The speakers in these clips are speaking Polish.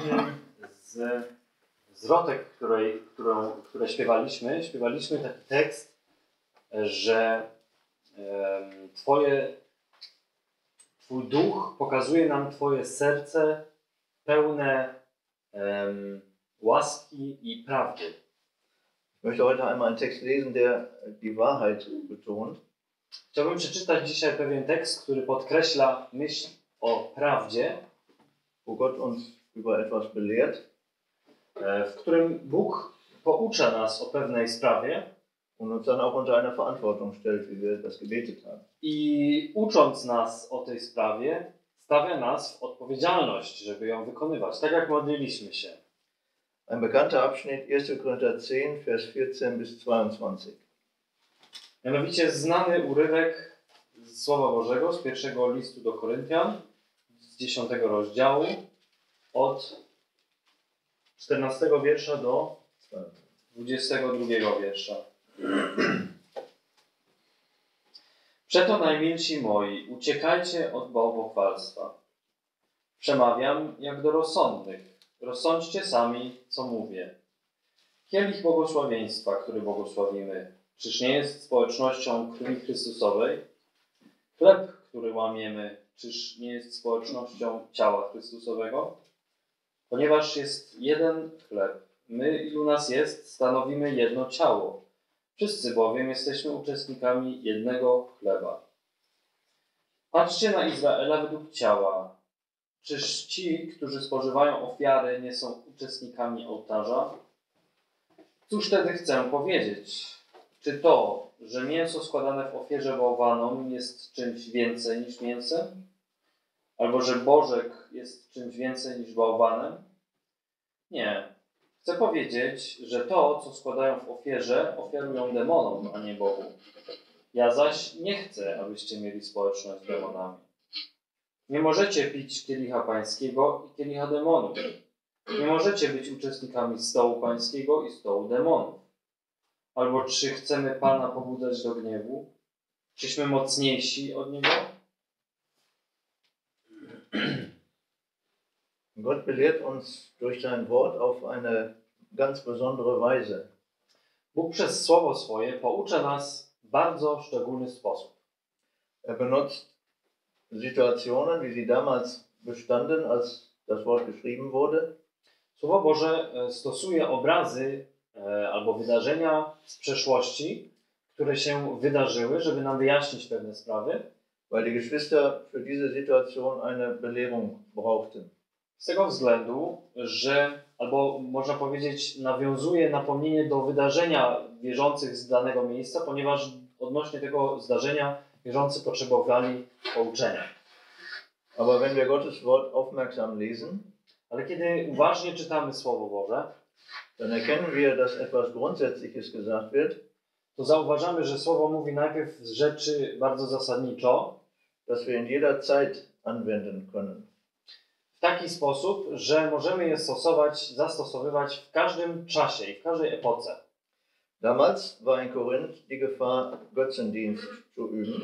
jednym z zwrotek, które śpiewaliśmy taki tekst, że Twój duch pokazuje nam Twoje serce pełne łaski i prawdy. Ich möchte heute einmal einen Text lesen, der die Wahrheit betont. Chciałbym przeczytać dzisiaj pewien tekst, który podkreśla myśl o prawdzie, wo Gott uns über etwas belehrt, w którym Bóg poucza nas o pewnej sprawie und uns dann auch unter eine Verantwortung stellt, wie wir das gebetet haben. i ucząc nas o tej sprawie, stawia nas w odpowiedzialność, żeby ją wykonywać, tak jak modliliśmy się. Ein bekannter Abschnitt, 1. Korinther 10, Vers 14 bis 22. Mianowicie znany urywek z Słowa Bożego, z pierwszego listu do Koryntian, z 10 rozdziału, od 14 wiersza do 22 wiersza. Przeto najmilsi moi, uciekajcie od bałwochwalstwa. Przemawiam jak do rozsądnych. Rozsądźcie sami, co mówię. Kielich błogosławieństwa, który błogosławimy, czyż nie jest społecznością krwi Chrystusowej? Chleb, który łamiemy, czyż nie jest społecznością ciała Chrystusowego? Ponieważ jest jeden chleb, my, ilu nas jest, stanowimy jedno ciało. Wszyscy bowiem jesteśmy uczestnikami jednego chleba. Patrzcie na Izraela według ciała. Czyż ci, którzy spożywają ofiary, nie są uczestnikami ołtarza? Cóż wtedy chcę powiedzieć? Czy to, że mięso składane w ofierze bałwanom jest czymś więcej niż mięsem? Albo że bożek jest czymś więcej niż bałwanem? Nie. Chcę powiedzieć, że to, co składają w ofierze, ofiarują demonom, a nie Bogu. Ja zaś nie chcę, abyście mieli społeczność z demonami. Nie możecie pić kielicha pańskiego i kielicha demonów. Nie możecie być uczestnikami stołu pańskiego i stołu demonów. Albo czy chcemy Pana pobudzać do gniewu? Czyśmy mocniejsi od Niego? Gott belehrt uns durch sein Wort auf eine ganz besondere Weise. Bóg przez Słowo swoje poucza nas w bardzo szczególny sposób. Er benutzt Situationen, wie sie damals bestanden, als das Wort geschrieben wurde. Słowo Boże stosuje obrazy albo wydarzenia z przeszłości, które się wydarzyły, żeby nam wyjaśnić pewne sprawy. Weil die Geschwister für diese Situation eine Belehrung brauchten. Z tego względu, że, albo można powiedzieć, nawiązuje napomnienie do wydarzenia wierzących z danego miejsca, ponieważ odnośnie tego zdarzenia wierzący potrzebowali pouczenia. Aber wenn wir Gottes Wort aufmerksam lesen, ale kiedy uważnie czytamy Słowo Boże, dann erkennen wir, dass etwas Grundsätzliches gesagt wird, to zauważamy, że Słowo mówi najpierw rzeczy bardzo zasadniczo, dass wir in jeder Zeit anwenden können. W taki sposób, że możemy je zastosowywać w każdym czasie i w każdej epoce. Damals war in Korinth die Gefahr, Götzendienst zu üben.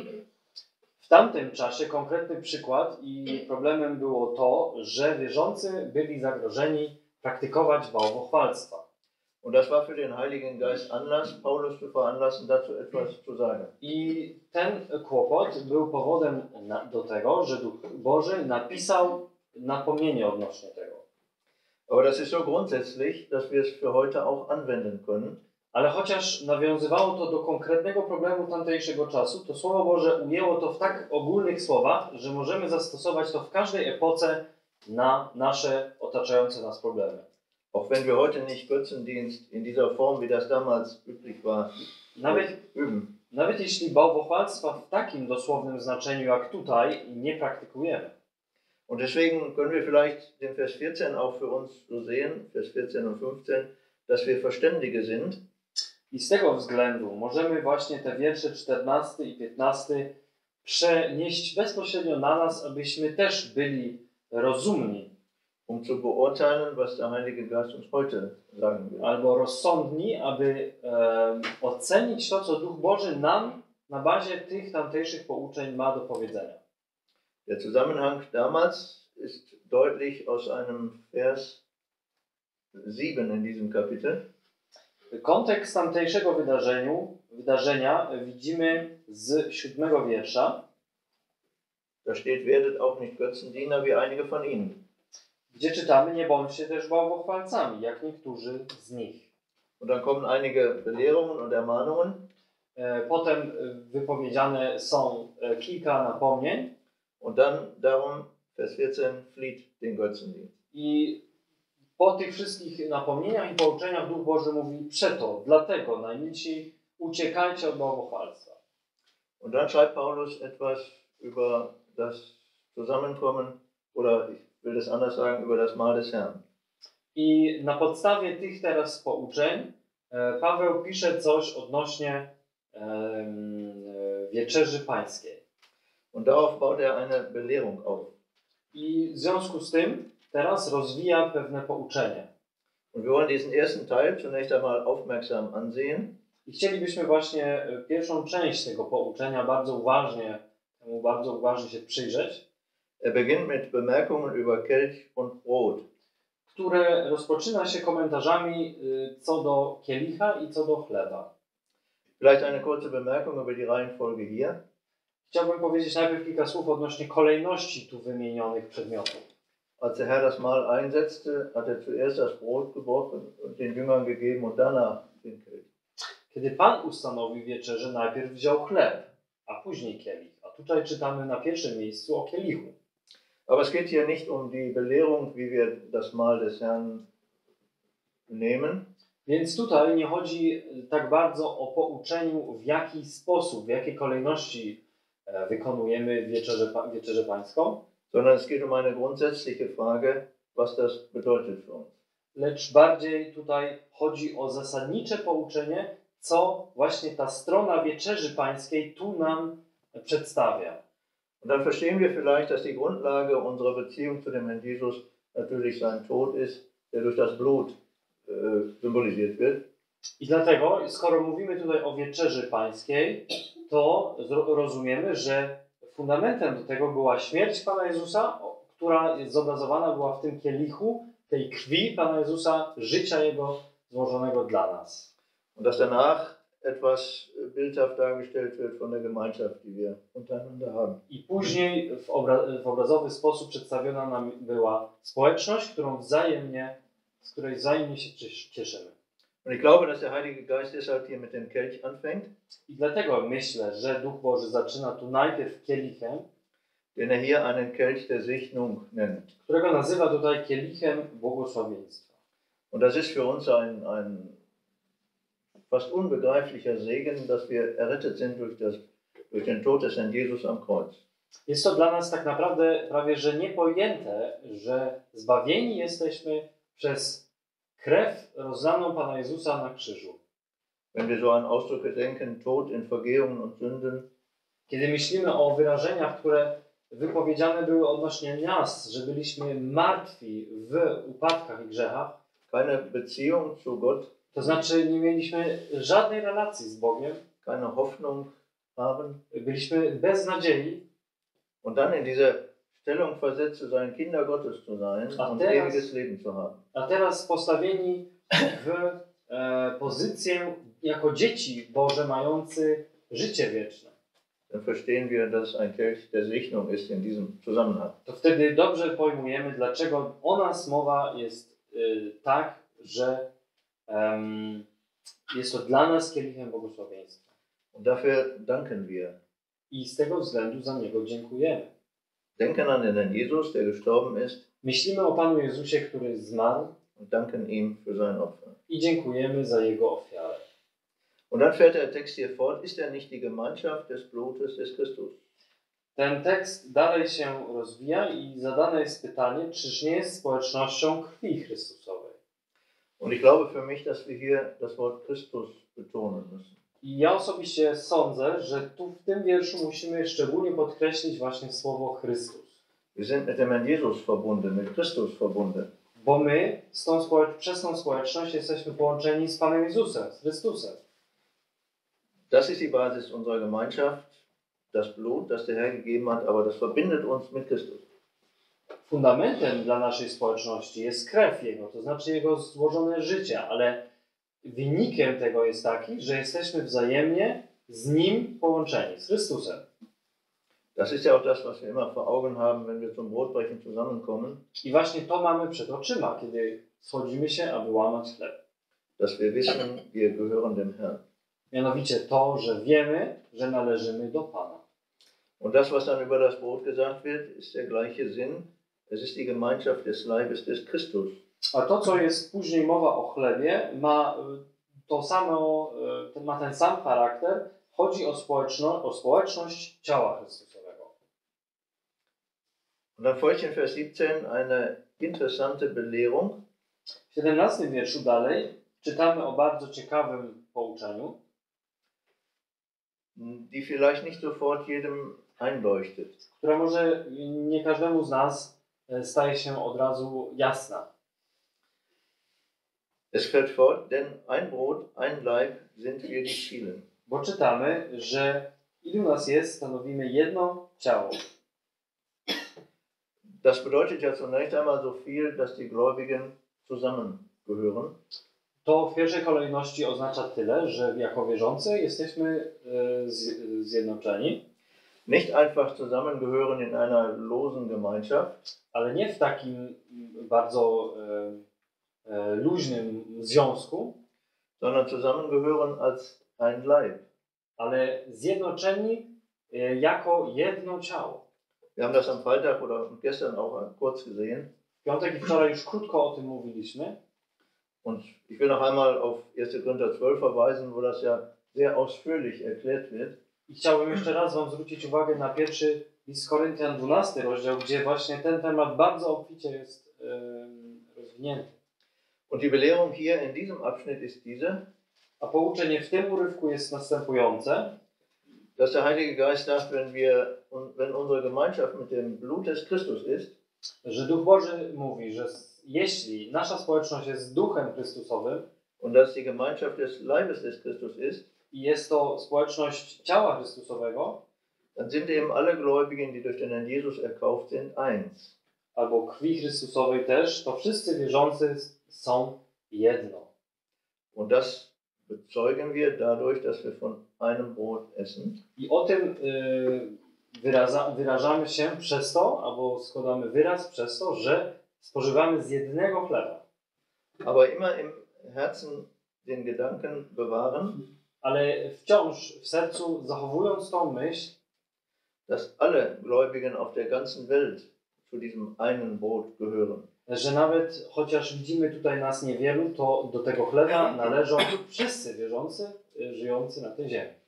W tamtym czasie konkretny przykład i problemem było to, że wierzący byli zagrożeni praktykować bałwochwalstwa. Und das war für den Heiligen Geist Anlass, Paulus zu veranlassen, dazu etwas zu sagen. I ten kłopot był powodem do tego, że Duch Boży napisał napomnienie odnośnie tego. Aber das ist so grundsätzlich, dass wir es für heute auch anwenden können. Ale chociaż nawiązywało to do konkretnego problemu tamtejszego czasu, to Słowo Boże ujęło to w tak ogólnych słowach, że możemy zastosować to w każdej epoce na nasze otaczające nas problemy. Auch wenn wir heute nicht Götzendienst in dieser Form, wie das damals üblich war, üben. Nawet jeśli bałwochwalstwa w takim dosłownym znaczeniu jak tutaj nie praktykujemy. Und deswegen können wir vielleicht den Vers 14 auch für uns so sehen, Vers 14 und 15, dass wir Verständige sind. I z tego względu możemy właśnie te wiersze 14 i 15 przenieść bezpośrednio na nas, abyśmy też byli rozumni. Um zu beurteilen, was der Heilige Geist uns heute sagen will. Albo rozsądni, aby ocenić to, co Duch Boży nam na bazie tych tamtejszych pouczeń ma do powiedzenia. Der Zusammenhang damals ist deutlich aus einem Vers 7 in diesem Kapitel. Kontekst tamtejszego wydarzenia widzimy z 7 wiersza, Da steht, werdet auch nicht Götzendiener wie einige von ihnen. gdzie czytamy: nie bądźcie też bałwochwalcami, jak niektórzy z nich. Und dann kommen einige Belehrungen und Ermahnungen. Potem wypowiedziane są kilka napomnień. Und dann darum, Vers 14, flieht den Götzendienst. I po tych wszystkich napomnieniach i pouczeniach Duch Boży mówi: przeto, dlatego najmilsi, uciekajcie od bałwochwalstwa. Und dann schreibt Paulus etwas über das Zusammenkommen, oder ich will das anders sagen, über das Mahl des Herrn. I na podstawie tych teraz pouczeń Paweł pisze coś odnośnie wieczerzy pańskiej. Und darauf baut er eine Belehrung auf. I w związku z tym teraz rozwija pewne pouczenie. Und wir wollen diesen ersten Teil zunächst einmal aufmerksam ansehen. I chcielibyśmy właśnie pierwszą część tego pouczenia bardzo uważnie się przyjrzeć. Er beginnt mit Bemerkungen über Kelch und Brot. Które rozpoczyna się komentarzami co do kielicha i co do chleba. Vielleicht eine kurze Bemerkung über die Reihenfolge hier. Chciałbym powiedzieć najpierw kilka słów odnośnie kolejności tu wymienionych przedmiotów. Als der Herr das Mahl einsetzte, hat er zuerst das Brot gebrochen und den Jüngern gegeben und danach den Kelch. Kiedy Pan ustanowił wieczerzę, najpierw wziął chleb, a później kielich. A tutaj czytamy na pierwszym miejscu o kielichu. Aber es geht hier nicht um die Belehrung, wie wir das Mahl des Herrn nehmen. Więc tutaj nie chodzi tak bardzo o pouczeniu, w jaki sposób, w jakiej kolejności wykonujemy wieczerzę pańską, Sondern es geht um eine grundsätzliche Frage, was das bedeutet für uns. Lecz bardziej tutaj chodzi o zasadnicze pouczenie, co właśnie ta strona wieczerzy pańskiej tu nam przedstawia. Und dann verstehen wir vielleicht, dass die Grundlage unserer Beziehung zu dem Herrn Jesus natürlich sein Tod ist, der durch das Blut symbolisiert wird. I dlatego, skoro mówimy tutaj o wieczerzy pańskiej, to rozumiemy, że fundamentem do tego była śmierć Pana Jezusa, która zobrazowana była w tym kielichu, tej krwi Pana Jezusa, życia Jego złożonego dla nas. Und dass danach etwas bildhaft dargestellt wird von der Gemeinschaft, die wir untereinander haben. I później w obrazowy sposób przedstawiona nam była społeczność, z której wzajemnie się cieszymy. Und ich glaube, dass der Heilige Geist deshalb hier mit dem Kelch anfängt. I dlatego myślę, że Duch Boży zaczyna tu najpierw kielichem, den er hier einen Kelch der Segnung nennt. Którego nazywa tutaj kielichem błogosławieństwa. Und das ist für uns ein fast unbegreiflicher Segen, dass wir errettet sind durch den Tod des Herrn Jesus am Kreuz. Jest to dla nas tak naprawdę prawie że niepojęte, że zbawieni jesteśmy przez krew rozlaną Pana Jezusa na krzyżu. Wenn wir so an Ausdrücke denken, Tod in Vergehungen und Sünden. Kiedy myślimy o wyrażeniach, które wypowiedziane były odnośnie nas, że byliśmy martwi w upadkach i grzechach, keine Beziehung zu Gott, to znaczy nie mieliśmy żadnej relacji z Bogiem, keine Hoffnung haben, byliśmy bez nadziei. Und dann in diese Stellung versetzt zu sein, Kinder Gottes zu sein und ewiges Leben zu haben. A teraz postawieni w pozycję jako dzieci Boże mający życie wieczne. Dann verstehen wir, dass ein Kelch der Segnung ist in diesem Zusammenhang. To wtedy dobrze pojmujemy, dlaczego o nas mowa jest tak, że jest to dla nas kielichem błogosławieństwa. Und dafür danken wir. I z tego względu za niego dziękujemy. Denken an den Herrn Jesus, der gestorben ist. Myślimy o Panu Jezusie, który zmarł. Und danken ihm für sein Opfer. I dziękujemy za jego ofiarę. Und dann fährt der Text hier fort, ist er nicht die Gemeinschaft des Blutes des Christus? Ten tekst dalej się rozwija i zadane jest pytanie, czyż nie jest społecznością krwi Chrystusowej. Und ich glaube für mich, dass wir hier das Wort Christus betonen müssen. I ja osobiście sądzę, że tu w tym wierszu musimy szczególnie podkreślić właśnie słowo Chrystus. Wir sind mit dem Herrn Jesus verbunden, mit Christus verbunden. Bo my przez tą społeczność jesteśmy połączeni z Panem Jezusem, z Chrystusem. Das ist die Basis unserer Gemeinschaft, das Blut, das der Herr gegeben hat, aber das verbindet uns mit Christus. fundamentem dla naszej społeczności jest krew Jego, to znaczy Jego złożone życie, ale wynikiem tego jest taki, że jesteśmy wzajemnie z Nim połączeni, z Chrystusem. Das ist ja auch das, was wir immer vor Augen haben, wenn wir zum Brotbrechen zusammenkommen, I właśnie to mamy przed oczyma, kiedy schodzimy się, aby łamać chleb. dass wir wissen, wir gehören dem Herrn. Mianowicie to, że wiemy, że należymy do Pana. Und das, was dann über das Brot gesagt wird, ist der gleiche Sinn. Es ist die Gemeinschaft des Leibes des Christus. A to, co jest później mowa o chlebie, ma ten sam charakter. Chodzi o społeczność ciała Chrystusowego. Und dann folgt in Vers 17 eine interessante Belehrung. W 17 wierszu dalej czytamy o bardzo ciekawym pouczeniu, die vielleicht nicht sofort jedem einleuchtet. która może nie każdemu z nas staje się od razu jasna. Es fährt fort, denn ein Brot, ein Leib sind wir die vielen. Bo czytamy, że ilu nas jest, stanowimy jedno ciało. Das bedeutet ja zunächst einmal so viel, dass die Gläubigen zusammengehören. To w pierwszej kolejności oznacza tyle, że jako wierzący jesteśmy zjednoczeni. Nicht einfach zusammengehören in einer losen Gemeinschaft, Ale nie w takim bardzo luźnym związku, sondern zusammengehören als ein Leib. ale zjednoczeni jako jedno ciało. Wir haben das am Freitag oder gestern auch kurz gesehen. W piątek i wczoraj już krótko o tym mówiliśmy. Und ich will noch einmal auf 1. Korinther 12 verweisen, wo das ja sehr ausführlich erklärt wird. I chciałbym jeszcze raz Wam zwrócić uwagę na pierwszy list Koryntian 12 rozdział, gdzie właśnie ten temat bardzo obficie jest rozwinięty. Und die Belehrung hier in diesem Abschnitt ist diese, A pouczenie w tym urywku jest następujące, dass der Heilige Geist sagt, wenn unsere Gemeinschaft mit dem Blut des Christus ist, że Duch Boży mówi, że jeśli nasza społeczność jest Duchem Chrystusowym und dass die Gemeinschaft des Leibes des Christus ist, i jest to społeczność ciała Chrystusowego, dann sind eben alle Gläubigen, die durch den Herrn Jesus erkauft sind, eins. albo krwi Chrystusowej też, to wszyscy wierzący są jedno. Und das bezeugen wir dadurch, dass wir von einem Brot essen. I o tym wyrażamy się przez to, albo składamy wyraz przez to, że spożywamy z jednego chleba. Aber immer im Herzen den Gedanken bewahren, Ale wciąż w sercu zachowując tą myśl, dass alle Gläubigen auf der ganzen Welt zu diesem einen Brot gehören. że nawet chociaż widzimy tutaj nas niewielu, to do tego chleba należą wszyscy wierzący żyjący na tej ziemi.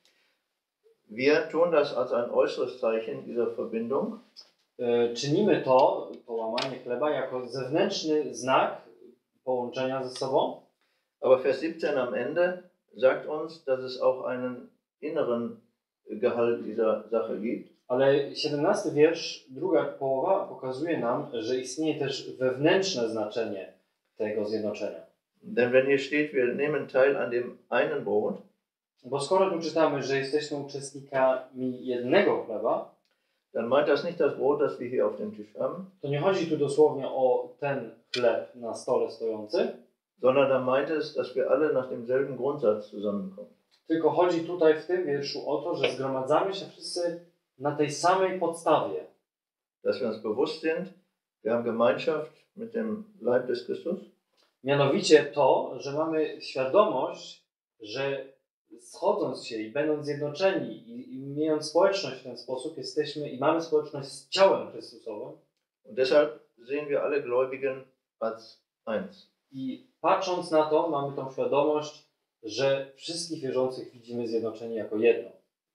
Wir tun das als ein äußeres Zeichen dieser Verbindung. Czynimy to łamanie chleba jako zewnętrzny znak połączenia ze sobą. Aber Vers 17 am Ende sagt uns, dass es auch einen inneren Gehalt dieser Sache gibt. Ale 17 wiersz, druga połowa pokazuje nam, że istnieje też wewnętrzne znaczenie tego zjednoczenia. Denn wenn hier steht, wir nehmen teil an dem einen Brot, Bo skoro tu czytamy, że jesteśmy uczestnikami jednego chleba, dann meint das nicht das Brot, das wir hier auf dem Tisch haben, to nie chodzi tu dosłownie o ten chleb na stole stojący, sondern dann meint es, dass wir alle nach demselben Grundsatz zusammenkommen. tylko chodzi tutaj w tym wierszu o to, że zgromadzamy się wszyscy na tej samej podstawie. Dass wir uns bewusst sind, wir haben Gemeinschaft mit dem Leib des Christus. Mianowicie to, że mamy świadomość, że schodząc się i będąc zjednoczeni i mając społeczność w ten sposób, jesteśmy i mamy społeczność z ciałem Chrystusowym. Und deshalb sehen wir alle Gläubigen als eins. I patrząc na to, mamy tą świadomość, że wszystkich wierzących widzimy zjednoczeni jako jedno.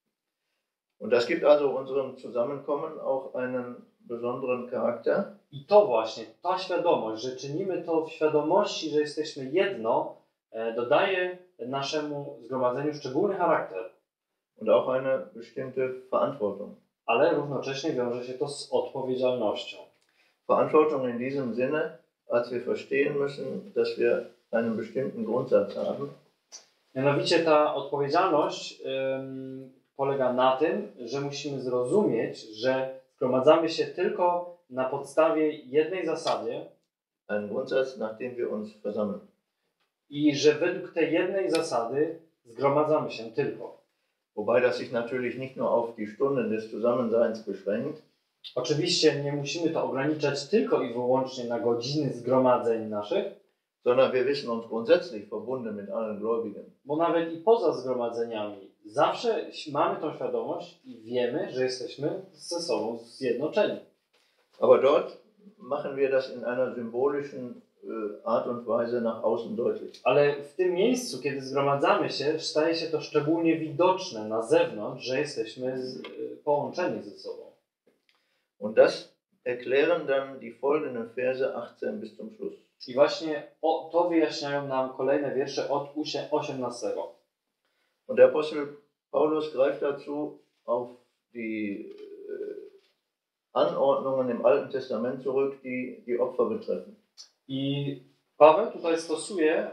Und das gibt also unserem Zusammenkommen auch einen besonderen Charakter. I to właśnie, ta świadomość, że czynimy to w świadomości, że jesteśmy jedno, dodaje naszemu zgromadzeniu szczególny charakter. Und auch eine bestimmte Verantwortung. Ale równocześnie wiąże się to z odpowiedzialnością. Verantwortung in diesem Sinne, als wir verstehen müssen, dass wir einen bestimmten Grundsatz haben. Mianowicie ta odpowiedzialność polega na tym, że musimy zrozumieć, że zgromadzamy się tylko na podstawie jednej zasady einen Grundsatz, nach dem wir uns versammeln. i że według tej jednej zasady zgromadzamy się tylko. Wobei das sich natürlich nicht nur auf die Stunden des Zusammenseins beschränkt, Oczywiście nie musimy to ograniczać tylko i wyłącznie na godziny zgromadzeń naszych, sondern wir wissen uns grundsätzlich verbunden mit allen Gläubigen. bo nawet i poza zgromadzeniami zawsze mamy tą świadomość i wiemy, że jesteśmy ze sobą zjednoczeni. Aber dort machen wir das in einer symbolischen Art und Weise nach außen deutlich. Ale w tym miejscu, kiedy zgromadzamy się, staje się to szczególnie widoczne na zewnątrz, że jesteśmy połączeni ze sobą. Und das erklären dann die folgenden Verse 18 bis zum Schluss. I właśnie to wyjaśniają nam kolejne wiersze od 18. Und der Apostel Paulus greift dazu auf die Anordnungen im Alten Testament zurück, die die Opfer betreffen. I Paweł tutaj stosuje,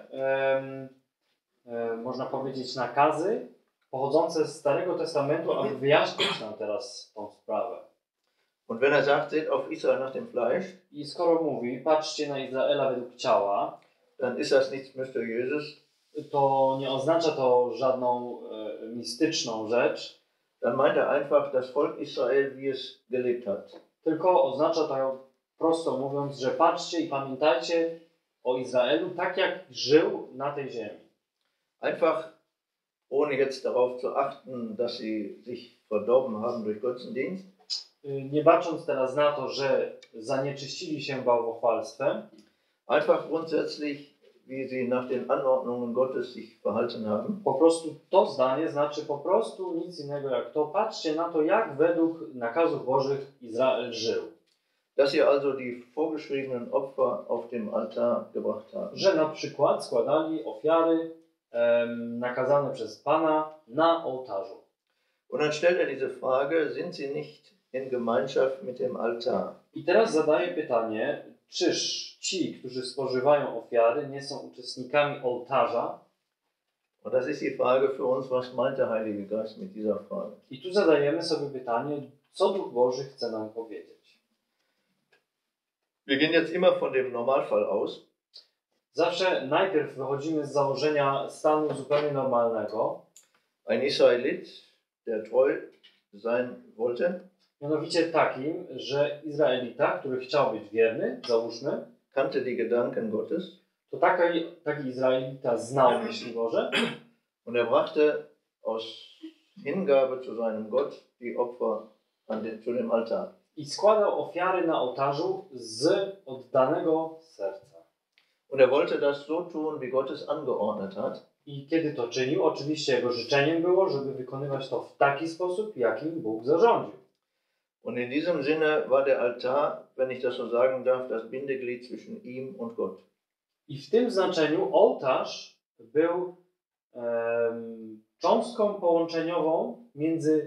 można powiedzieć, nakazy pochodzące z Starego Testamentu, aby wyjaśnić nam teraz tą sprawę. Und wenn er sagt, seht auf Israel nach dem Fleisch, I skoro mówi, patrzcie na Izraela według ciała, dann ist das nichts Mysteriöses, to nie oznacza to żadną mistyczną rzecz, dann meint er einfach das Volk Israel, wie es gelebt hat. tylko oznacza to, prosto mówiąc, że patrzcie i pamiętajcie o Izraelu tak, jak żył na tej ziemi. Einfach, ohne jetzt darauf zu achten, dass sie sich verdorben haben durch Götzendienst, Nie bacząc teraz na to, że zanieczyścili się bałwochwalstwem, einfach grundsätzlich, wie sie nach den Anordnungen Gottes sich verhalten haben. po prostu to zdanie znaczy po prostu nic innego jak to. Patrzcie na to, jak według nakazów Bożych Izrael żył. Dass sie also die vorgeschriebenen Opfer auf dem Altar gebracht haben. Że na przykład składali ofiary nakazane przez Pana na ołtarzu. Und dann stellt er diese Frage, sind sie nicht in Gemeinschaft mit dem Altar? I teraz zadaję pytanie, czyż ci, którzy spożywają ofiary, nie są uczestnikami ołtarza? Und das ist die Frage für uns, was meint der Heilige Geist mit dieser Frage? I tu zadajemy sobie pytanie, co Duch Boży chce nam powiedzieć. Wir gehen jetzt immer von dem Normalfall aus. Zawsze najpierw wychodzimy z założenia stanu zupełnie normalnego, Ein Israelit, der treu sein wollte, mianowicie takim, że Izraelita, który chciał być wierny, załóżmy, kannte die Gedanken Gottes to taki Izraelita znał myśli Boże und er brachte aus Hingabe zu seinem Gott die Opfer zu dem Altar. i składał ofiary na ołtarzu z oddanego serca. Und er wollte das so tun, wie Gott es angeordnet hat. I kiedy to czynił, oczywiście jego życzeniem było, żeby wykonywać to w taki sposób, jakim Bóg zarządził. Und in diesem Sinne war der Altar, wenn ich das so sagen darf, das Bindeglied zwischen ihm und Gott. I w tym znaczeniu ołtarz był cząstką połączeniową między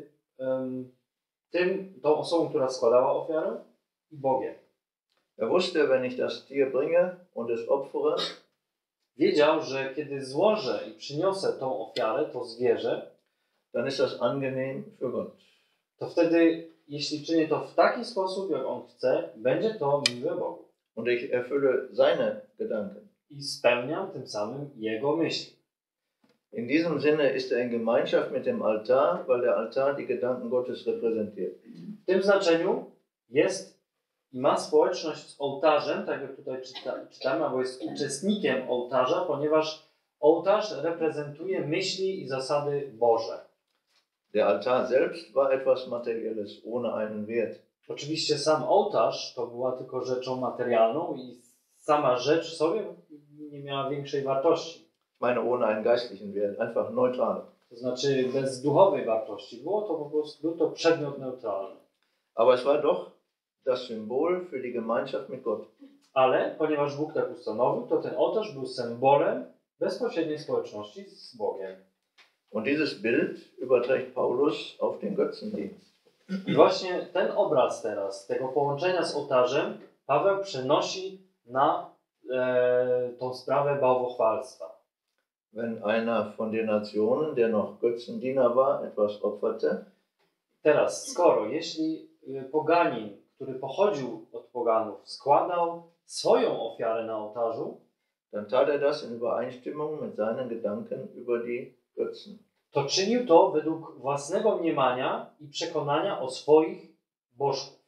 tą osobą, która składała ofiarę, i Bogiem. Er wusste, wenn ich das Tier bringe und es opfere, Wiedział, że kiedy złożę i przyniosę tą ofiarę, to zwierzę, dann ist das angenehm für Gott. to wtedy, jeśli czynię to w taki sposób, jak On chce, będzie to miłe Bogu. Und ich erfülle seine Gedanken. I spełniam tym samym Jego myśli. In diesem Sinne ist er in Gemeinschaft mit dem Altar, weil der Altar die Gedanken Gottes repräsentiert. W tym znaczeniu jest i ma społeczność z ołtarzem, tak jak tutaj czytamy, albo jest uczestnikiem ołtarza, ponieważ ołtarz reprezentuje myśli i zasady Boże. Der Altar selbst war etwas Materielles, ohne einen Wert. Oczywiście sam ołtarz to była tylko rzeczą materialną i sama rzecz w sobie nie miała większej wartości. Ich meine, ohne einen geistlichen Wert, einfach neutral. To znaczy bez duchowej wartości. Było to po prostu, był to przedmiot neutralny. Aber es war doch das Symbol für die Gemeinschaft mit Gott. Ale ponieważ Bóg tak ustanowił, to ten ołtarz był symbolem bezpośredniej społeczności z Bogiem. Und dieses Bild überträgt Paulus auf den Götzendienst. I właśnie ten obraz teraz, tego połączenia z ołtarzem, Paweł przenosi na tą sprawę bałwochwalstwa. Wenn einer von den Nationen, der noch Götzendiener war, etwas opferte, Teraz, jeśli poganin, który pochodził od poganów, składał swoją ofiarę na ołtarzu, dann tat er das in Übereinstimmung mit seinen Gedanken über die Götzen. to czynił to według własnego mniemania i przekonania o swoich bożków.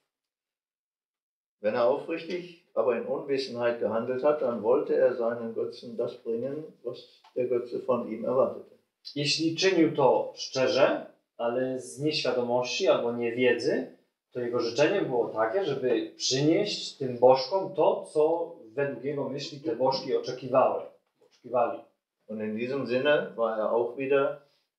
Wenn er aufrichtig, aber in Unwissenheit gehandelt hat, dann wollte er seinen Götzen das bringen, was der Götze von ihm erwartete. Jeśli czynił to szczerze, ale z nieświadomości albo niewiedzy, to jego życzeniem było takie, żeby przynieść tym bożkom to, co według jego myśli te bożki oczekiwali. Und in diesem Sinne war er auch wieder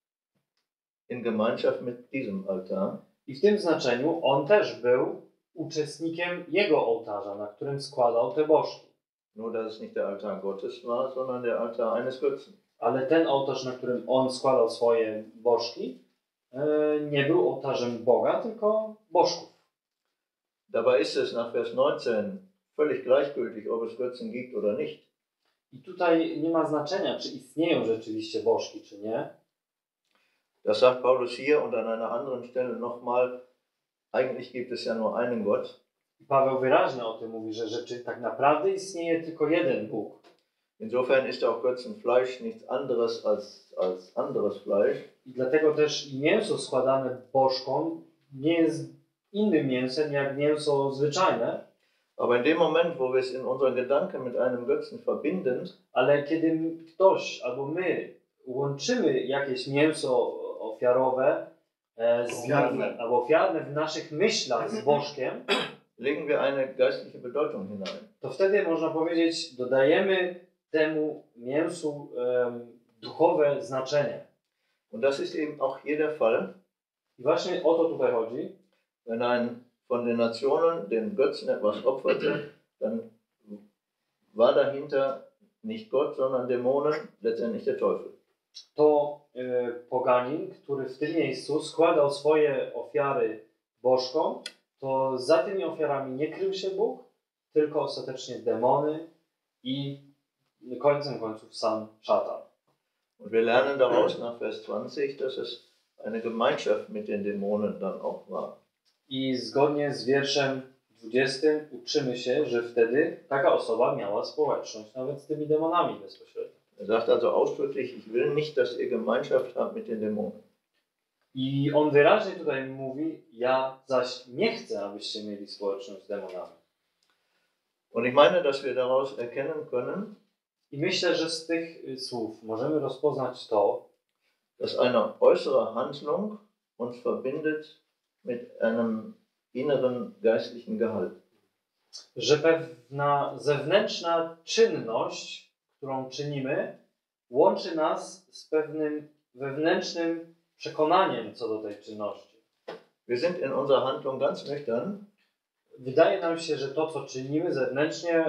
in Gemeinschaft mit diesem Altar. I w tym znaczeniu on też był uczestnikiem jego ołtarza, na którym składał te bożki. Nur, dass es nicht der Altar Gottes war, sondern der Altar eines Götzen. Ale ten ołtarz, na którym on składał swoje bożki, nie był ołtarzem Boga, tylko bożków. Dabei ist es nach Vers 19 völlig gleichgültig, ob es Götzen gibt oder nicht. I tutaj nie ma znaczenia, czy istnieją rzeczywiście bożki, czy nie. Das sagt Paulus hier und an einer anderen Stelle nochmal, eigentlich gibt es ja nur einen Gott. I Paweł wyraźnie o tym mówi, że tak naprawdę istnieje tylko jeden Bóg. Insofern ist auch Götzenfleisch nichts anderes als anderes Fleisch. I dlatego też i mięso składane bożkom nie jest innym mięsem jak mięso zwyczajne. Aber in dem Moment, wo wir es in unseren Gedanken mit einem Götzen verbinden, Ale kiedy ktoś albo my łączymy jakieś mięso ofiarowe albo ofiarne w naszych myślach z bożkiem, legen wir eine geistliche Bedeutung hinein. to wtedy można powiedzieć, dodajemy temu mięsu duchowe znaczenie. Und das ist eben auch hier der Fall. I właśnie o to tutaj chodzi. Wenn ein von den Nationen den Götzen etwas opferte, dann war dahinter nicht Gott, sondern Dämonen, letztendlich der Teufel. To poganin, który w tym miejscu składał swoje ofiary bożkom, to za tymi ofiarami nie krył się Bóg, tylko ostatecznie demony i końcem końców sam szatan. Und wir lernen daraus nach Vers 20, dass es eine Gemeinschaft mit den Dämonen dann auch war. I zgodnie z wierszem 20 uczymy się, że wtedy taka osoba miała społeczność nawet z tymi demonami bezpośrednio. Er sagt also ausdrücklich, ich will nicht, dass ihr Gemeinschaft habt mit den Dämonen. I on wyraźnie tutaj mówi, ja zaś nie chcę, abyście mieli społeczność z demonami. Und ich meine, dass wir daraus erkennen können, I myślę, że z tych słów możemy rozpoznać to, dass eine äußere Handlung uns verbindet mit einem inneren geistlichen Gehalt. że pewna zewnętrzna czynność, którą czynimy, łączy nas z pewnym wewnętrznym przekonaniem co do tej czynności. Wir sind in unserer Handlung ganz nüchtern. Wydaje nam się, że to, co czynimy zewnętrznie,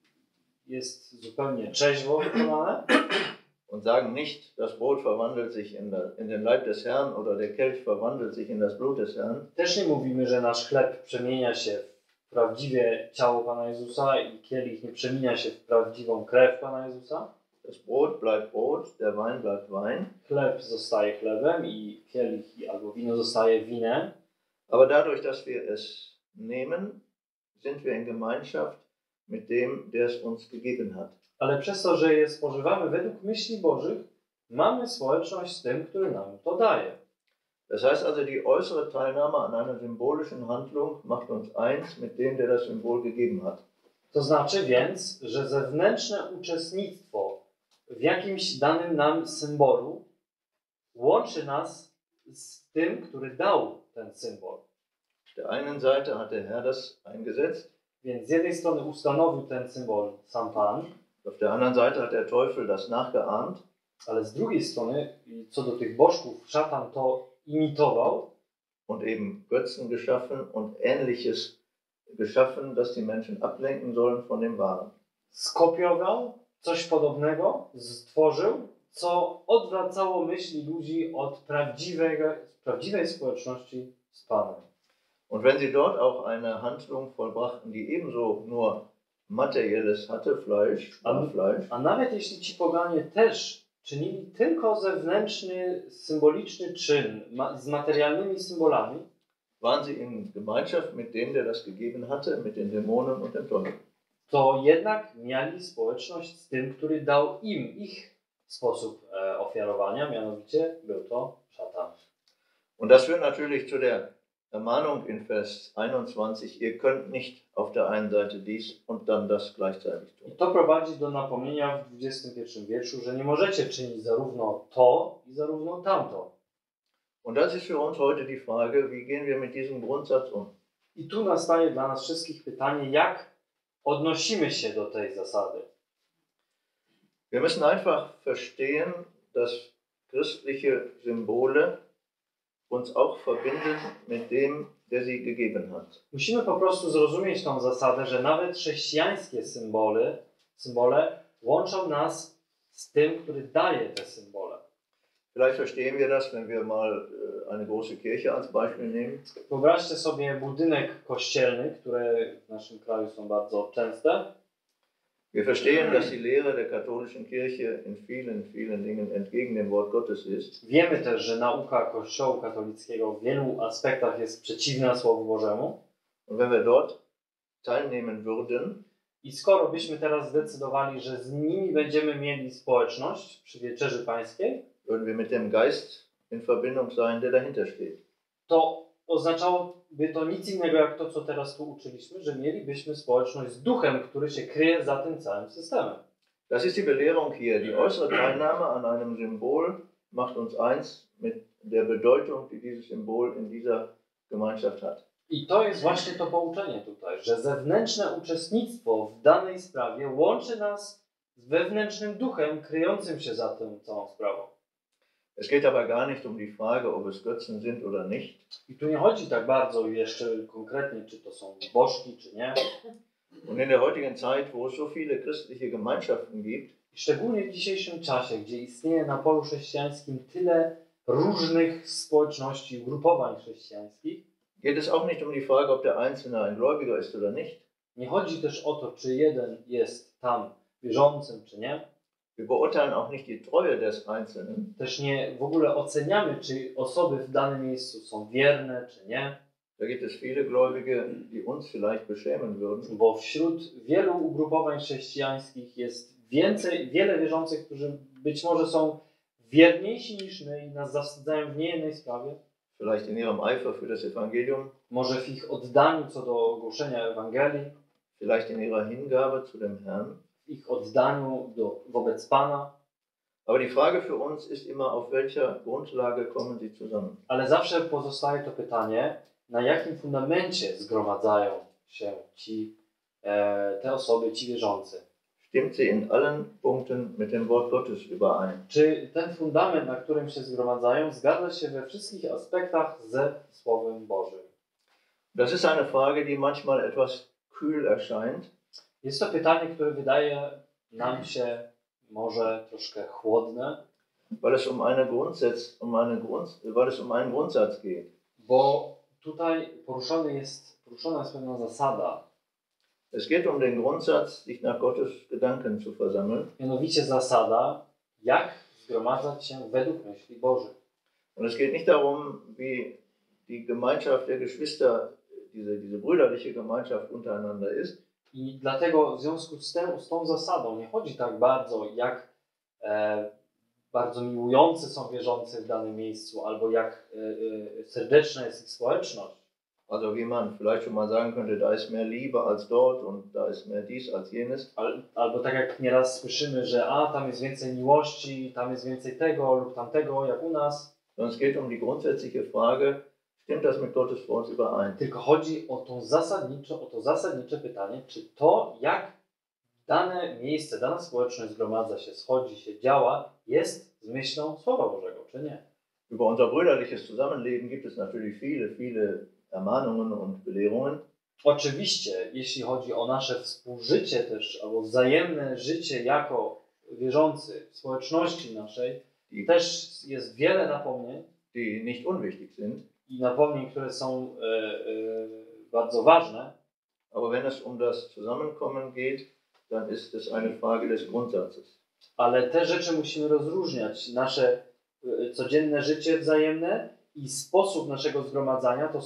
jest zupełnie trzeźwo wykonane Und sagen nicht, das Brot verwandelt sich in den Leib des Herrn oder der Kelch verwandelt sich in das Blut des Herrn. Też nie mówimy, że nasz chleb przemienia się w prawdziwe ciało Pana Jezusa i kielich nie przemienia się w prawdziwą krew Pana Jezusa. Das Brot bleibt Brot, der Wein bleibt Wein. Chleb zostaje chlebem i kielich albo wino zostaje winem. Aber dadurch, dass wir es nehmen, sind wir in Gemeinschaft mit dem, der es uns gegeben hat. Ale przez to, że je spożywamy według myśli Bożych, mamy społeczność z tym, który nam to daje. Das heißt also, die äußere Teilnahme an einer symbolischen Handlung macht uns eins mit dem, der das Symbol gegeben hat. To znaczy więc, że zewnętrzne uczestnictwo w jakimś danym nam symbolu łączy nas z tym, który dał ten symbol. Auf der einen Seite hat der Herr das eingesetzt, Więc z jednej strony ustanowił ten symbol sam Pan, auf der anderen Seite hat der Teufel das nachgeahmt. ale z drugiej strony, co do tych bożków, szatan to imitował Und eben Götzen geschaffen und Ähnliches geschaffen, dass die Menschen ablenken sollen von dem Wahren. skopiował coś podobnego, stworzył, co odwracało myśli ludzi od prawdziwej społeczności z Panem. Und wenn sie dort auch eine Handlung vollbrachten, die ebenso nur Materielles hatte, Fleisch, Fleisch, A nawet jeśli ci poganie też czynili tylko zewnętrzny, symboliczny czyn z materialnymi symbolami, waren sie in Gemeinschaft mit dem, der das gegeben hatte, mit den Dämonen und dem Teufel. To jednak mieli społeczność z tym, który dał im ich sposób ofiarowania, mianowicie był to szatan. Und das führt natürlich zu der Ermahnung in Vers 21, ihr könnt nicht auf der einen Seite dies und dann das gleichzeitig I tun. to prowadzi do napomnienia w 21 wierszu, że nie możecie czynić zarówno to i zarówno tamto. Und das ist für uns heute die Frage, wie gehen wir mit diesem Grundsatz um? I tu nastaje dla nas wszystkich pytanie, jak odnosimy się do tej zasady. Wir müssen einfach verstehen, dass christliche Symbole uns auch verbinden mit dem, der sie gegeben hat. Musimy po prostu zrozumieć tą zasadę, że nawet chrześcijańskie symbole łączą nas z tym, który daje te symbole. Vielleicht verstehen wir das, wenn wir mal eine große Kirche als Beispiel nehmen. Wyobraźcie sobie budynek kościelny, które w naszym kraju są bardzo częste. Wir verstehen, dass die Lehre der katholischen Kirche in vielen, vielen Dingen entgegen dem Wort Gottes ist. Wiemy też, że nauka Kościoła katolickiego w wielu aspektach jest przeciwna Słowu Bożemu. Und wenn wir dort teilnehmen würden, I skoro byśmy teraz zdecydowali, że z nimi będziemy mieli społeczność przy Wieczerzy Pańskiej, würden wir mit dem Geist in Verbindung sein, der dahinter steht. to oznaczałoby to nic innego jak to, co teraz tu uczyliśmy, że mielibyśmy społeczność z duchem, który się kryje za tym całym systemem. Das ist die Belehrung hier. Die äußere Teilnahme an einem Symbol macht uns eins mit der Bedeutung, die dieses Symbol in dieser Gemeinschaft hat. I to jest właśnie to pouczenie tutaj, że zewnętrzne uczestnictwo w danej sprawie łączy nas z wewnętrznym duchem kryjącym się za tą całą sprawą. Es geht aber gar nicht um die Frage, ob es Götzen sind oder nicht. I tu nie chodzi tak bardzo jeszcze konkretnie, czy to są bożki, czy nie. Und in der heutigen Zeit, wo es so viele christliche Gemeinschaften gibt, I szczególnie w dzisiejszym czasie, gdzie istnieje na polu chrześcijańskim tyle różnych społeczności, ugrupowań chrześcijańskich, geht es auch nicht um die Frage, ob der Einzelne ein Gläubiger ist oder nicht. nie chodzi też o to, czy jeden jest tam wierzącym, czy nie. Wir beurteilen auch nicht die Treue des Einzelnen. Też nie w ogóle oceniamy, czy osoby w danym miejscu są wierne, czy nie. Da gibt es viele Gläubige, die uns vielleicht beschämen würden. Bo wśród wielu ugrupowań chrześcijańskich jest wiele wierzących, którzy być może są wierniejsi niż my i nas zawstydzają w niejednej sprawie. Vielleicht in ihrem Eifer für das Evangelium. Może w ich oddaniu co do głoszenia Ewangelii, Vielleicht in ihrer Hingabe zu dem Herrn. w ich oddaniu wobec Pana. Aber die Frage für uns ist immer, auf welcher Grundlage kommen sie zusammen? Ale zawsze pozostaje to pytanie, na jakim fundamencie zgromadzają się te osoby, ci wierzący. Stimmt sie in allen Punkten mit dem Wort Gottes überein? Czy ten fundament, na którym się zgromadzają, zgadza się we wszystkich aspektach ze Słowem Bożym? Das ist eine Frage, die manchmal etwas kühl erscheint. Jest to pytanie, które wydaje nam się może troszkę chłodne, Weil es um einen Grundsatz geht. bo tutaj poruszona jest pewna zasada, Es geht um den Grundsatz, sich nach Gottes Gedanken zu versammeln. mianowicie zasada, jak zgromadzać się według myśli Bożych. Und es geht nicht darum, wie die Gemeinschaft der Geschwister, diese brüderliche Gemeinschaft untereinander ist. I dlatego w związku z tą zasadą nie chodzi tak bardzo, jak bardzo miłujący są wierzący w danym miejscu, albo jak serdeczna jest ich społeczność. Also wie man vielleicht schon mal sagen könnte, da ist mehr Liebe als dort und da ist mehr dies als jenes. Albo tak jak nieraz słyszymy, że tam jest więcej miłości, tam jest więcej tego lub tamtego, jak u nas. Sondern es geht um die grundsätzliche Frage, stimmt das mit Gottes Wort überein? Tylko chodzi o to zasadnicze pytanie, czy to, jak dane miejsce, dana społeczność zgromadza się, schodzi się, działa, jest z myślą Słowa Bożego, czy nie. Über unser brüderliches Zusammenleben gibt es natürlich viele Ermahnungen und Belehrungen. Oczywiście, jeśli chodzi o nasze współżycie też, albo wzajemne życie jako wierzący w społeczności naszej, też jest wiele napomnień, die nicht unwichtig sind. I napomnień, które są bardzo ważne. Aber wenn es um das Zusammenkommen geht, dann ist es eine Frage des Grundsatzes. Ale te rzeczy musimy rozróżniać. Nasze codzienne życie wzajemne i sposób naszego zgromadzania to są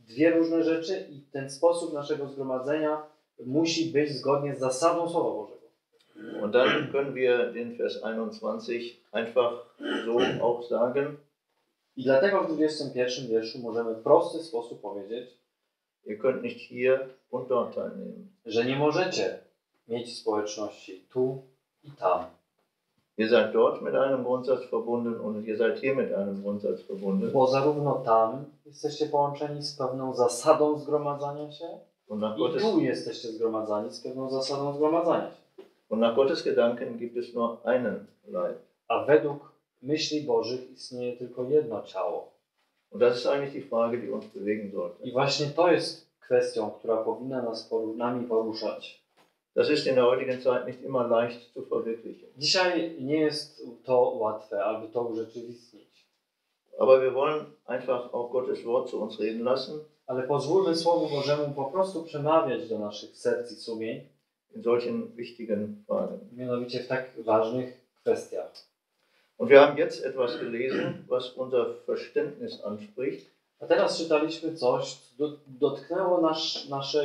dwie różne rzeczy i ten sposób naszego zgromadzenia musi być zgodnie z zasadą Słowa Bożego. Und dann können wir den Vers 21 einfach so auch sagen. I dlatego w 21 wierszu możemy w prosty sposób powiedzieć, Ihr könnt nicht hier und dort teilnehmen. że nie możecie mieć społeczności tu i tam. Ihr seid dort mit einem Grundsatz verbunden und ihr seid hier mit einem Grundsatz verbunden. Bo zarówno tam jesteście połączeni z pewną zasadą zgromadzania się Und nach i Gottes, tu jesteście zgromadzani z pewną zasadą zgromadzania się. und nach Gottes Gedanken gibt es nur einen Leib. A według myśli Bożych istnieje tylko jedno ciało. Und das ist eigentlich die Frage, die uns bewegen sollte. I właśnie to jest kwestią, która powinna nami poruszać. Das ist in der heutigen Zeit nicht immer leicht zu verwirklichen. Dzisiaj nie jest to łatwe, aby to urzeczywistnić. Aber wir wollen einfach auch Gottes Wort zu uns reden lassen. Ale pozwólmy Słowu Bożemu po prostu przemawiać do naszych serc i sumień, In solchen wichtigen Fragen. mianowicie w tak ważnych kwestiach. Und wir haben jetzt etwas gelesen, was unser Verständnis anspricht. A teraz czytaliśmy coś, co dotknęło nasz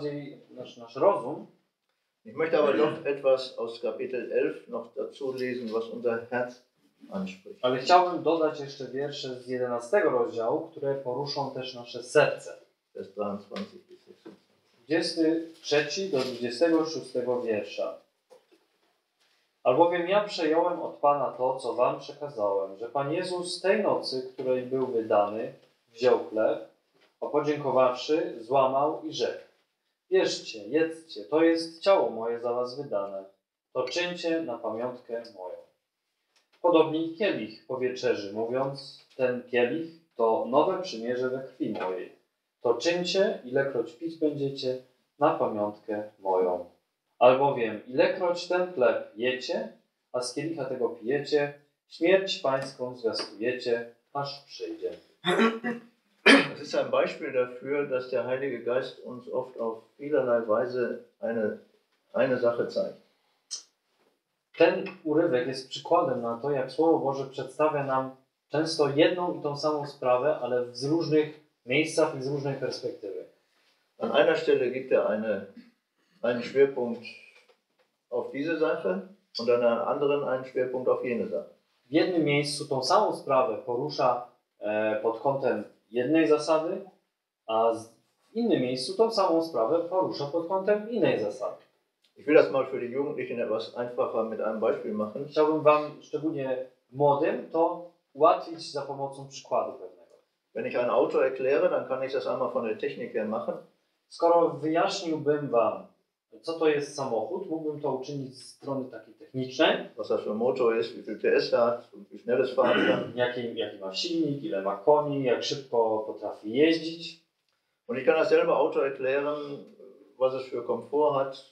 rozum. Ich möchte aber doch etwas aus Kapitel 11 noch dazu lesen, was unser Herz anspricht. Ale chciałbym dodać jeszcze wiersze z 11 rozdziału, które poruszą też nasze serce. Vers 23 bis 26. 23 do 26 wiersza. Albowiem ja przejąłem od Pana to, co wam przekazałem, że Pan Jezus tej nocy, której był wydany, wziął chleb, a podziękowawszy, złamał i rzekł: bierzcie, jedzcie, to jest ciało moje za was wydane, to czyńcie na pamiątkę moją. Podobnie i kielich po wieczerzy, mówiąc, ten kielich to nowe przymierze we krwi mojej. To czyńcie, ilekroć pić będziecie, na pamiątkę moją. Albowiem, ilekroć ten chleb jecie, a z kielicha tego pijecie, śmierć pańską zwiastujecie, aż przyjdzie. Das ist ein Beispiel dafür, dass der Heilige Geist uns oft auf vielerlei Weise eine Sache zeigt. Ten urywek jest przykładem na to, jak Słowo Boże przedstawia nam często jedną i tą samą sprawę, ale z różnych miejscach i z różnej perspektywy. An einer Stelle gibt einen Schwerpunkt auf diese Sache und an einer anderen einen Schwerpunkt auf jene Sache. W jednym miejscu tą samą sprawę porusza pod kątem jednej zasady, a w innym miejscu tą samą sprawę porusza pod kątem innej zasady. Ich will das mal für die Jugendlichen etwas einfacher mit einem Beispiel machen. Chciałbym wam, szczególnie młodym, to ułatwić za pomocą przykładu pewnego. Wenn ich ein Auto erkläre, dann kann ich das einmal von der Technik her machen. Skoro wyjaśniłbym wam, co to jest samochód, mógłbym to uczynić z strony takiej technicznej. Was das für ein Motor ist, wie viel PS hat, wie schnell es fahren kann. Jaki ma silnik, ile ma koni, jak szybko potrafi jeździć. Und ich kann dasselbe Auto erklären, was es für Komfort hat,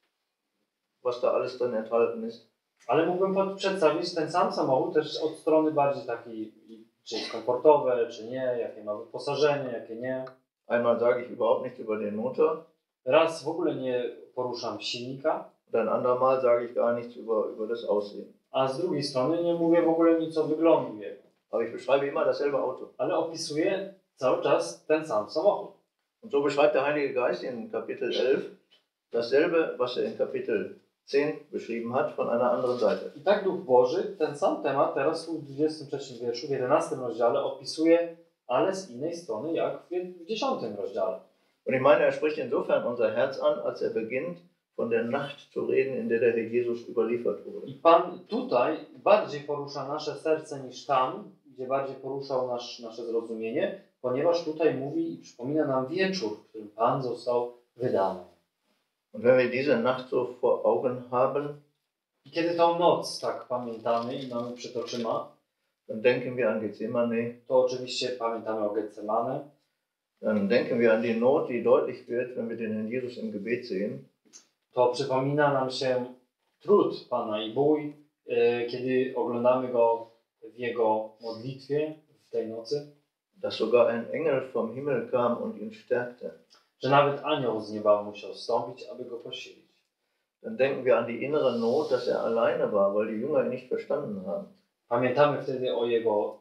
was da alles drin enthalten ist. Ale mógłbym przedstawić ten sam samochód też od strony bardziej takiej, czy jest komfortowe, czy nie, jakie ma wyposażenie, jakie nie. Einmal sage ich überhaupt nichts über den Motor. Raz w ogóle nie poruszam silnika, Und ein andermal sage ich gar nichts über das Aussehen. a z drugiej strony nie mówię w ogóle nic o wyglądzie. Aber ich beschreibe immer dasselbe Auto. Ale opisuję cały czas ten sam samochód. Und so beschreibt der Heilige Geist in Kapitel 11 dasselbe, was in Kapitel 10 beschrieben hat, von einer anderen Seite. I tak Duch Boży ten sam temat teraz w 23 wierszu, w 11 rozdziale opisuje, ale z innej strony jak w 10 rozdziale. Und ich meine, spricht insofern unser Herz an, als beginnt, von der Nacht zu reden, in der der Herr Jesus überliefert wurde. I Pan tutaj bardziej porusza nasze serce niż tam, gdzie bardziej poruszał nasze zrozumienie, ponieważ tutaj mówi i przypomina nam wieczór, w którym Pan został wydany. Und wenn wir diese Nacht so vor Augen haben, I kiedy tą noc tak pamiętamy i mamy przed oczyma, dann denken wir an Gethsemane, to oczywiście pamiętamy o Getsemane, dann denken wir an die Not, die deutlich wird, wenn wir den Herrn Jesus im Gebet sehen. to przypomina nam się trud Pana i bój, kiedy oglądamy Go w Jego modlitwie w tej nocy, Dass sogar ein Engel vom Himmel kam und ihn stärkte. że nawet anioł z nieba musiał zstąpić, aby Go posilić. Dann denken wir an die innere Not, dass alleine war, weil die Jünger ihn nicht verstanden haben. Pamiętamy wtedy o Jego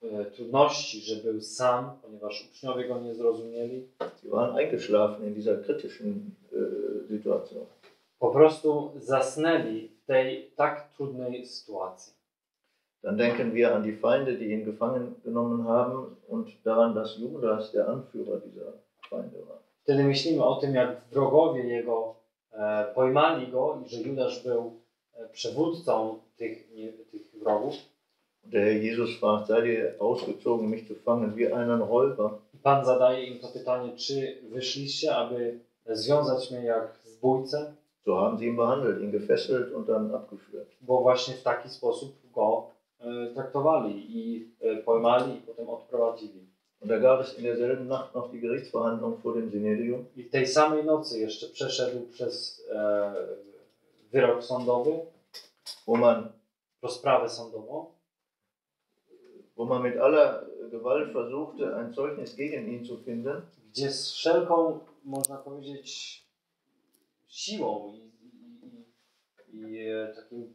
trudności, że był sam, ponieważ uczniowie go nie zrozumieli. Sie waren eingeschlafen in dieser kritischen Situation. Po prostu zasnęli w tej tak trudnej sytuacji. Dann denken wir an die Feinde, die ihn gefangen genommen haben und daran, dass Judas der Anführer dieser Feinde war. Wtedy myślimy o tym, jak wrogowie jego pojmali go i że Judasz był przewódcą tych wrogów. Der Herr Jesus fragt, seid ihr ausgezogen, mich zu fangen wie einen Räuber? I Pan zadaje im to pytanie, czy wyszliście, aby związać mnie jak zbójcę? So haben sie ihn behandelt, ihn gefesselt und dann abgeführt. Bo właśnie w taki sposób go traktowali i pojmali i potem odprowadzili. Und da gab es in derselben Nacht noch die Gerichtsverhandlung vor dem Synedium. I w tej samej nocy jeszcze przeszedł przez wyrok sądowy, rozprawę sądową, wo man mit aller Gewalt versuchte, ein Zeugnis gegen ihn zu finden. Gdzie z wszelką, można powiedzieć, siłą i takim,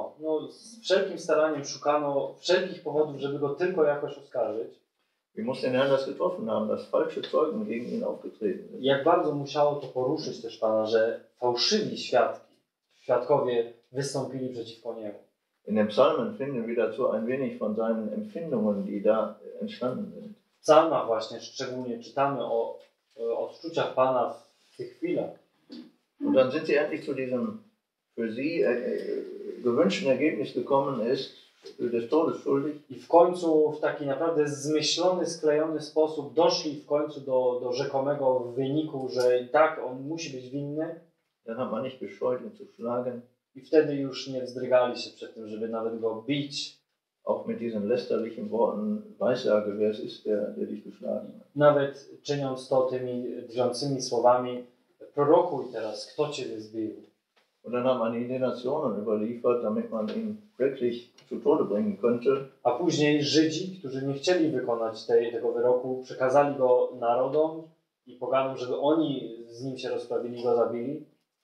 z wszelkim staraniem szukano wszelkich powodów, żeby go tylko jakoś oskarżyć. Wie muss den Herrn das getroffen haben, dass falsche Zeugen gegen ihn aufgetreten sind? Jak bardzo musiało to poruszyć też Pana, że fałszywi świadkowie wystąpili przeciwko niemu. In den Psalmen finden wir dazu ein wenig von seinen Empfindungen, die da entstanden sind. W psalmach właśnie szczególnie czytamy o odczuciach Pana w tych chwilach. Und dann sind sie endlich zu diesem für sie gewünschten Ergebnis gekommen ist, des Todes schuldig. I w końcu w taki naprawdę zmyślony, sklejony sposób doszli w końcu do rzekomego wyniku, że i tak on musi być winny. Dann hat man nicht gescheut, ihn zu schlagen. I wtedy już nie wzdrygali się przed tym, żeby nawet go bić. Auch mit diesen lästerlichen Worten, Weissage, wer es ist, der dich geschlagen hat. Nawet czyniąc to tymi drwiącymi słowami, prorokuj teraz, kto cię zbił. Und dann hat man ihn den Nationen überliefert, damit man ihn wirklich zu Tode bringen könnte. A później Żydzi, którzy nie chcieli wykonać tego wyroku, przekazali go narodom i poganom, żeby oni z nim się rozprawili, go zabili.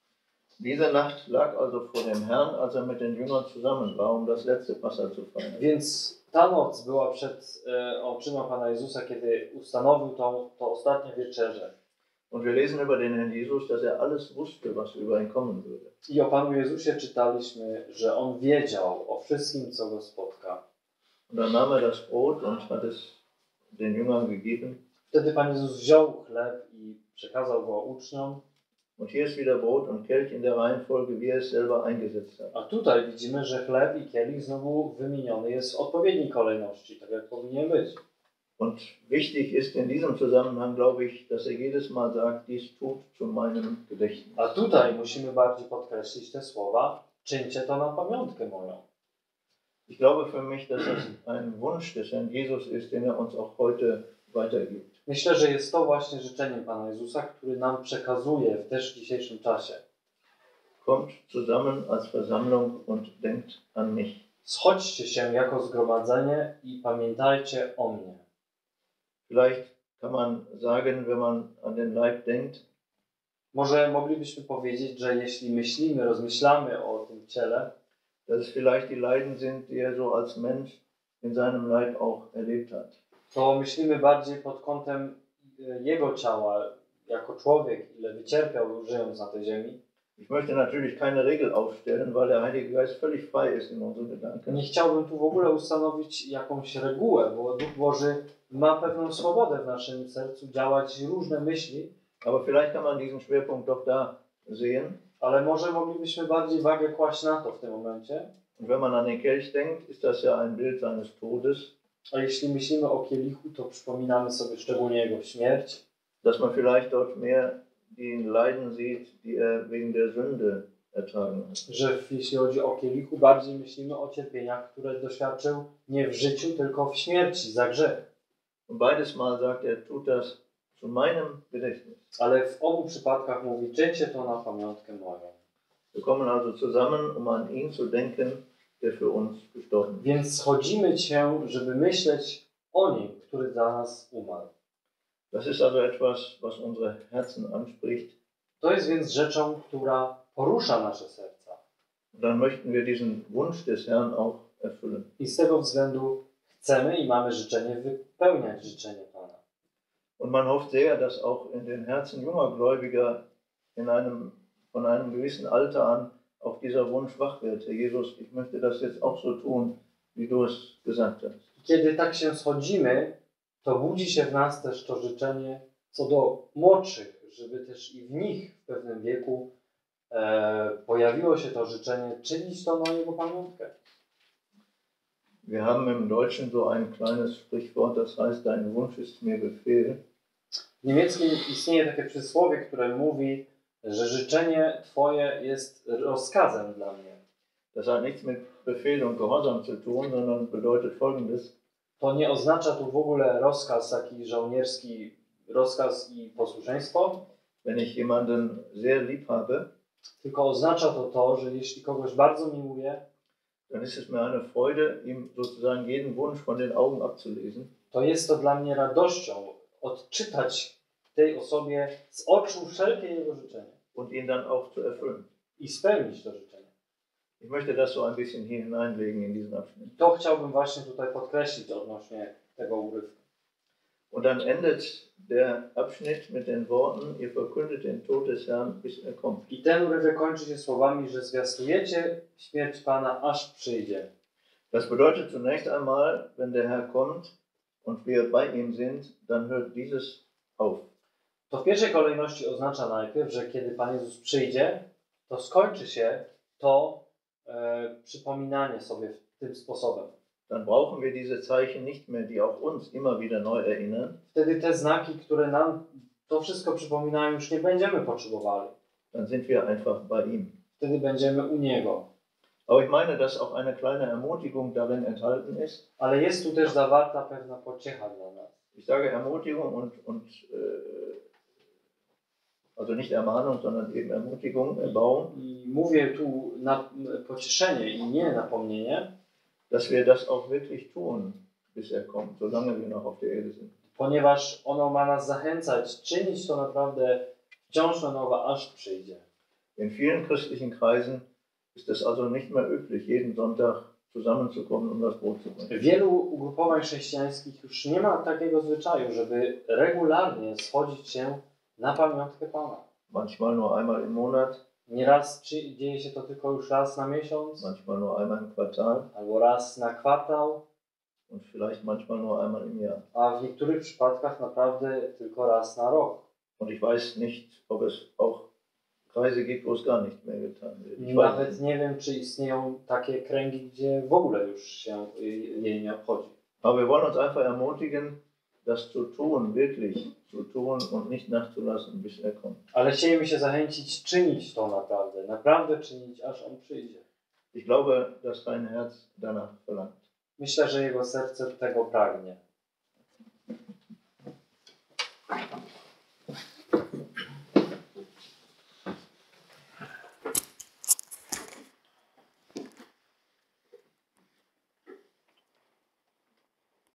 Diese Nacht lag also vor dem Herrn, als mit den Jüngern zusammen war, das letzte Passa zu feiern. Więc ta noc była przed oczyma Pana Jezusa, kiedy ustanowił to ostatnie wieczerze. Und wir lesen über den Herrn Jesus, dass alles wusste, was über ihn kommen würde. I o Panu Jezusie czytaliśmy, że On wiedział o wszystkim, co go spotka. Und dann nahm das Brot und hat es den Jüngern gegeben. Wtedy Pan Jezus wziął chleb i przekazał go uczniom. Und hier ist wieder Brot und Kelch in der Reihenfolge, wie er es selber eingesetzt hat. A tutaj widzimy, że chleb i kielich znowu wymieniony jest w odpowiedniej kolejności, tak jak powinien być. Und wichtig ist in diesem Zusammenhang, glaube ich, dass jedes Mal sagt, dies tut zu meinem Gedächtnis. A tutaj musimy bardziej podkreślić te słowa, czyńcie to na pamiątkę moją. Ich glaube für mich, dass das ein Wunsch des Herrn Jesus ist, den er uns auch heute weitergibt. Myślę, że jest to właśnie życzeniem Pana Jezusa, który nam przekazuje też w dzisiejszym czasie. Kommt zusammen als Versammlung und denkt an mich. Schodźcie się jako zgromadzenie i pamiętajcie o mnie. Vielleicht kann man sagen, wenn man an den Leib denkt, może moglibyśmy powiedzieć, że jeśli myślimy, rozmyślamy o tym ciele, dass es vielleicht die Leiden sind, die er so als Mensch in seinem Leib auch erlebt hat. To myślimy bardziej pod kątem jego ciała, jako człowiek, ile wycierpiał, żyjąc na tej ziemi. Ich möchte natürlich keine Regel aufstellen, weil der Heilige Geist völlig frei ist in unseren Gedanken. Nie chciałbym tu w ogóle ustanowić jakąś regułę, bo Duch Boży ma pewną swobodę w naszym sercu działać różne myśli. Aber vielleicht kann man diesen Schwerpunkt doch da sehen. Ale może moglibyśmy bardziej wagę kłaść na to w tym momencie. Und wenn man an den Kelch denkt, ist das ja ein Bild seines Todes. A jeśli myślimy o kielichu, to przypominamy sobie szczególnie jego śmierć. Dass man vielleicht dort mehr die Leiden sieht, die er wegen der Sünde ertragen hat. Że jeśli chodzi o kielichu, bardziej myślimy o cierpieniach, które doświadczył nie w życiu, tylko w śmierci za grzech. Und beides Mal sagt er, tut das zu meinem Gedächtnis. Ale w obu przypadkach mówi, czyńcie to na pamiątkę moją. Wir kommen also zusammen, an ihn zu denken, der für uns gestorben ist. Więc schodzimy się, żeby myśleć o nim, który za nas umarł. Das ist also etwas, was unsere Herzen anspricht. To jest więc rzeczą, która porusza nasze serca. Und dann möchten wir diesen Wunsch des Herrn auch erfüllen. I z tego względu chcemy i mamy życzenie wypełniać życzenie Pana. Und man hofft sehr, dass auch in den Herzen junger Gläubiger von einem gewissen Alter an auch dieser Wunsch wach wird. Herr Jesus, ich möchte das jetzt auch so tun, wie du es gesagt hast. Kiedy tak się schodzimy, to budzi się w nas też to życzenie co do młodszych, żeby też i w nich w pewnym wieku pojawiło się to życzenie czynić to na Jego pamiątkę. Wir haben im Deutschen so ein kleines Sprichwort, das heißt, dein Wunsch ist mir Befehl. W niemieckim istnieje takie przysłowie, które mówi, że życzenie Twoje jest rozkazem dla mnie. Das hat nichts mit Befehl und Gehorsam zu tun, sondern bedeutet Folgendes. To nie oznacza tu w ogóle rozkaz taki żołnierski, rozkaz i posłuszeństwo, Wenn ich jemanden sehr lieb habe, tylko oznacza to, że jeśli kogoś bardzo miłuję, dann ist es mir eine Freude, ihm sozusagen jeden Wunsch von den Augen abzulesen. to jest to dla mnie radością odczytać tej osobie z oczu wszelkie jego życzenie Und ihn dann auch zu erfüllen. i spełnić to życzenie. Ich möchte das so ein bisschen hier hineinlegen in diesen Abschnitt. To chciałbym właśnie tutaj podkreślić odnośnie tego urywku. Und dann endet der Abschnitt mit den Worten, ihr verkündet den Tod des Herrn, bis er kommt. I ten urywek kończy się słowami, że zwiastujecie śmierć Pana, aż przyjdzie. Das bedeutet zunächst einmal, wenn der Herr kommt und wir bei ihm sind, dann hört dieses auf. To w pierwszej kolejności oznacza najpierw, że kiedy Pan Jezus przyjdzie, to skończy się to przypominanie sobie tym sposobem. Dann brauchen wir diese Zeichen nicht mehr, die auch uns immer wieder neu erinnern. Wtedy te znaki, które nam to wszystko przypominają, już nie będziemy potrzebowali. Dann sind wir einfach bei ihm. Wtedy będziemy u Niego. Aber ich meine, dass auch eine kleine Ermutigung darin enthalten ist. Ale jest tu też zawarta pewna pociecha dla nas. Ich sage Ermutigung also nicht Ermahnung, sondern eben Ermutigung, Erbauung. I mówię tu na pocieszenie i nie napomnienie, Dass wir das auch wirklich tun, bis er kommt, solange wir noch auf der Erde sind. ponieważ ono ma nas zachęcać, czynić to naprawdę wciąż na nowo, aż przyjdzie. In vielen christlichen Kreisen ist es also nicht mehr üblich, jeden Sonntag zusammenzukommen, um das Brot zu brechen. Wielu ugrupowań chrześcijańskich już nie ma takiego zwyczaju, żeby regularnie schodzić się na pamiątkę Pana. Manchmal nur einmal im Monat, Nieraz dzieje się to tylko już raz na miesiąc, manchmal nur einmal im Quartal albo raz na kwartał, und vielleicht manchmal nur einmal im Jahr. a w niektórych przypadkach naprawdę tylko raz na rok. Und ich weiß nicht, ob es auch Kreise gibt, wo es gar nicht mehr getan wird. Ich weiß Nawet nicht. nie wiem, czy istnieją takie kręgi, gdzie w ogóle już się jej nie obchodzi. Aber wir wollen uns einfach ermutigen, das zu tun, wirklich zu tun und nicht nachzulassen, bis er kommt. Ale chcielibyśmy się zachęcić czynić to naprawdę czynić, aż On przyjdzie. Ich glaube, dass dein Herz danach verlangt. Myślę, że Jego serce tego pragnie.